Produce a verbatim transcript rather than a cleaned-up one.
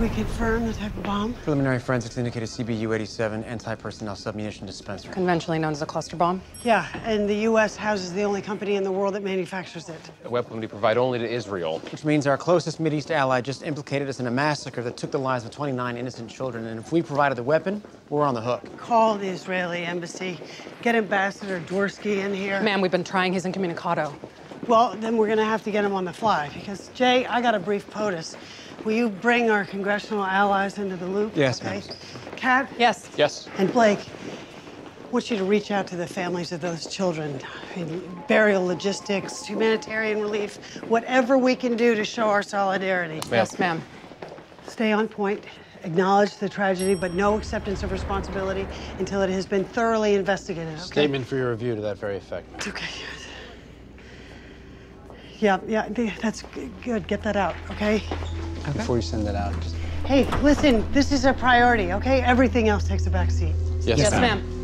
we confirm the type of bomb? Preliminary forensics indicated C B U eighty-seven, anti-personnel submunition dispenser. Conventionally known as a cluster bomb? Yeah, and the U S houses the only company in the world that manufactures it. A weapon we provide only to Israel. Which means our closest Mideast ally just implicated us in a massacre that took the lives of twenty-nine innocent children, and if we provided the weapon, we're on the hook. Call the Israeli embassy. Get Ambassador Dworsky in here. Ma'am, we've been trying his incommunicado. Well, then we're gonna have to get him on the fly, because, Jay, I got a brief POTUS. Will you bring our congressional allies into the loop? Yes, okay? ma'am. Kat? Yes. Yes. And Blake, I want you to reach out to the families of those children. I mean, burial logistics, humanitarian relief, whatever we can do to show our solidarity. Yes, ma'am. Stay on point, acknowledge the tragedy, but no acceptance of responsibility until it has been thoroughly investigated, okay? Statement for your review to that very effect. Okay. Yeah, yeah, that's good. Get that out, okay? Okay. Before you send that out, just... Hey, listen, this is a priority, okay? Everything else takes a back seat. Yes, Yes, ma'am. ma'am.